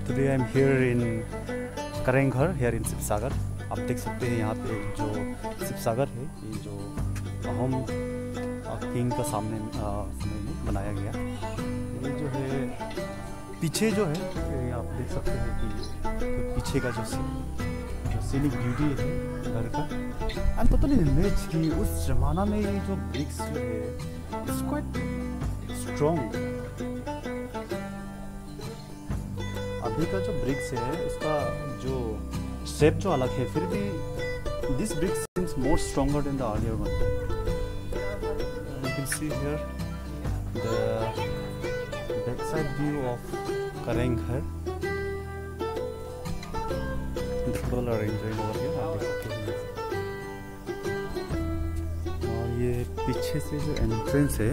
Today I am here in Kareng Ghar, here in Sivasagar. आप देख सकते हैं यहाँ पे जो शिवसागर है, ये जो अहम किंग का समय में बनाया गया। ये जो है पीछे जो है, ये आप देख सकते हैं कि पीछे का जो सीनिक ब्यूटी है घर का। एंड पता नहीं इमेज कि उस जमाना में ये जो ब्रिक्स जो है इट्स क्वाइट स्ट्रॉन्ग। अभी का जो ब्रिक्स है इसका जो शेप जो अलग है, फिर भी this bricks seems more stronger than the earlier one. You can see here the back side view of Kareng Ghar. Football arrangement over here आप देख सकते हैं। और ये पीछे से जो एंट्रेंस है,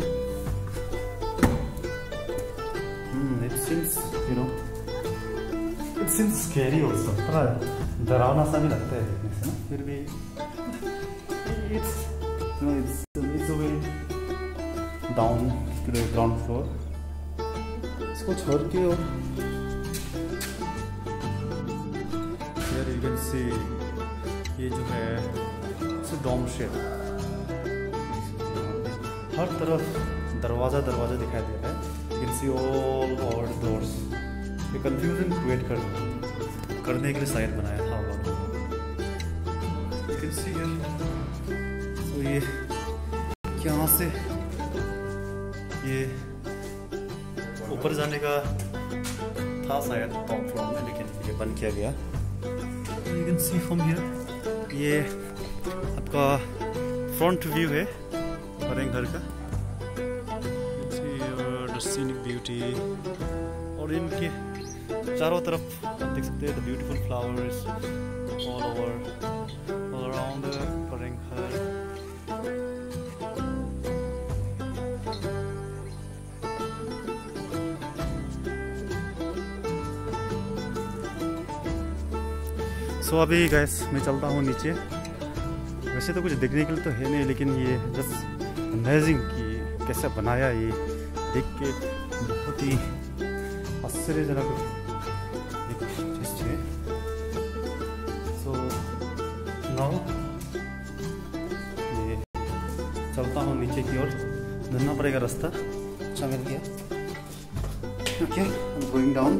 it seems you know it seems scary also. थोड़ा डरावना सा भी लगता है देखने से ना, फिर भी it's a way down to the ground floor. इसको छोड़ के और हियर यू कैन सी ये जो है डोम शेप, हर तरफ दरवाज़ा दिखाई दे रहा है। You can see all over doors. ये कंफ्यूजन क्रिएट करने के लिए शायद बनाया था होगा। You can see here. तो ये यहाँ से ये ऊपर जाने का था शायद टॉप फ्लोर में, लेकिन ये बंद किया गया। You can see from here, ये आपका फ्रंट व्यू है करेंघर का। सीनिक ब्यूटी, और इनके चारों तरफ आप देख सकते हैं the beautiful flowers all over all around Kareng Ghar. So अभी गैस मैं चलता हूँ नीचे। वैसे तो कुछ देखने के लिए तो है नहीं, लेकिन ये जस्ट अमेजिंग कि कैसे बनाया, ये देख के बहुत ही आश्चर्यजनक एक चीज़ है। सो नाउ ये चलता हूँ नीचे की ओर, ढूंढना पड़ेगा रास्ता। अच्छा मिल गया। Okay, I am going down.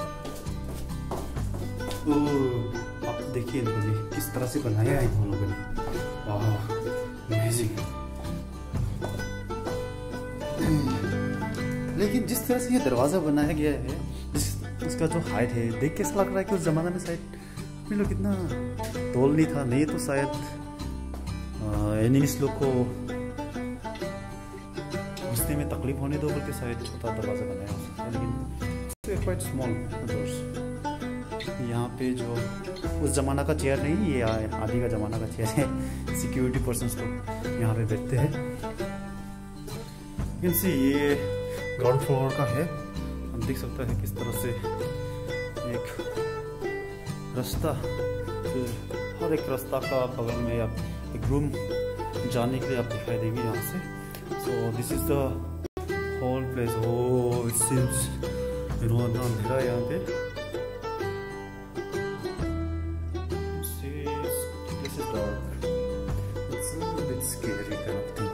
आप देखिए इनको भी किस तरह से बनाया है इन लोगों ने। वाह, अमेजिंग। लेकिन जिस तरह से ये दरवाज़ा बनाया गया है, इसका जो हाइट है, देख के ऐसा लग रहा है कि उस ज़माने में शायद अपने लोग इतना तोल नहीं था। नहीं तो शायद एनिमीज लोग को घुसने में तकलीफ होने दो बोल के शायद छोटा दरवाज़ा बनाया हो सकता है। लेकिन क्वाइट स्मॉल डोर्स। यहाँ पे जो उस ज़माना का चेयर नहीं, ये आदि का ज़माना का चेयर है। सिक्योरिटी पर्सन्स लोग यहाँ पे बैठते हैं। यू कैन सी ये ग्राउंड फ्लोर का है। हम देख सकते हैं किस तरह से एक रास्ता, फिर हर एक रास्ता का बगल में आप एक रूम जाने के लिए आप दिखाई देंगे यहाँ से। So this is the whole place. Oh, it seems you know अंधेरा है यहाँ पे। This is dark, it's a bit scary kind of thing.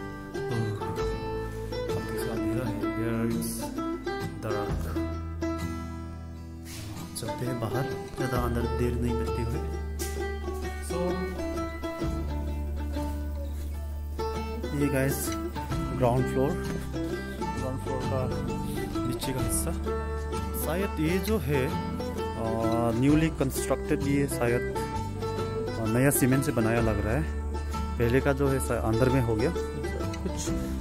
चलते हैं बाहर, ज़्यादा अंदर देर नहीं करते हुए। सो ये गाइस ग्राउंड फ्लोर का नीचे का हिस्सा। शायद ये जो है न्यूली कंस्ट्रक्टेड, ये शायद नया सीमेंट से बनाया लग रहा है। पहले का जो है अंदर में हो गया, कुछ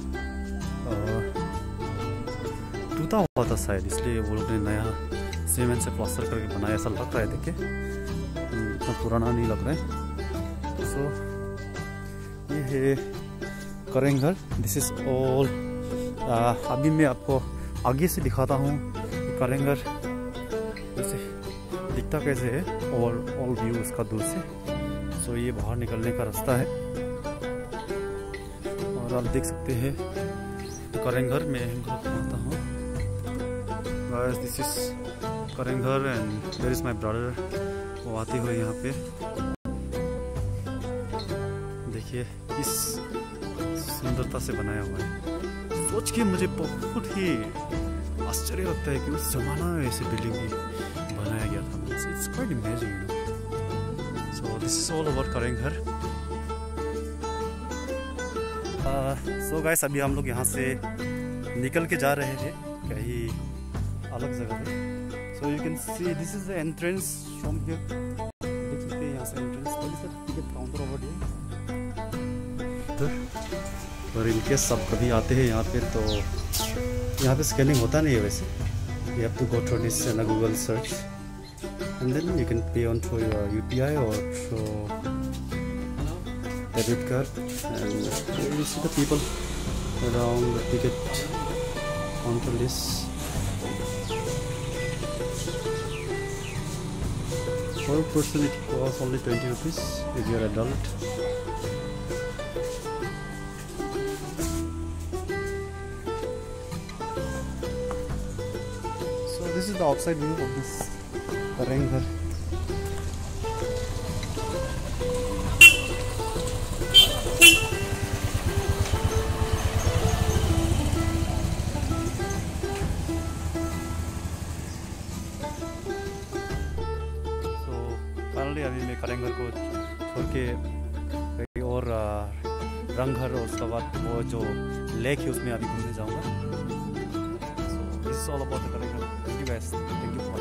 टूटा हुआ था शायद, इसलिए वो लोग ने नया सीमेंट से प्लास्टर करके बनाया। ऐसा लग रहा है, देखे इतना पुराना नहीं लग रहा है। सो ये है करेंघर। This is all. अभी मैं आपको आगे से दिखाता हूँ करेंघर जैसे दिखता कैसे है, ऑल व्यू उसका दूर से। सो ये बाहर निकलने का रास्ता है, और आप देख सकते हैं करेंघर में दिखाता हूँ। This is Kareng Ghar and there is my brother, वो आते हुए यहाँ पे देखिए इस सुंदरता से बनाया हुआ है। सोच के मुझे बहुत ही आश्चर्य लगता है कि उस जमाना में ऐसे बिल्डिंग भी बनाया गया था। It's quite amazing. So this is all about Kareng Ghar. So guys, अभी हम लोग यहाँ से निकल के जा रहे हैं कहीं अलग जगह पे। So you can see this is the entrance from here. देख सकते हैं यहाँ से entrance. Ticket counter over here. और इनके सब कभी आते हैं यहाँ पे तो यहाँ पे स्कैनिंग होता नहीं है वैसे। You have to go through this Google search and then you can pay on through your UPI और through debit card, and you see the people around the ticket counter list. Per person it costs only 20 rupees if you are adult. So this is the outside view of this Karaingghar. अभी मैं करेंघर को छोड़ के कहीं और रंगघर और उसके बाद वो जो लेक है उसमें अभी घूमने जाऊँगा। This is all about the Kareng Ghar. Thank you guys, thank you.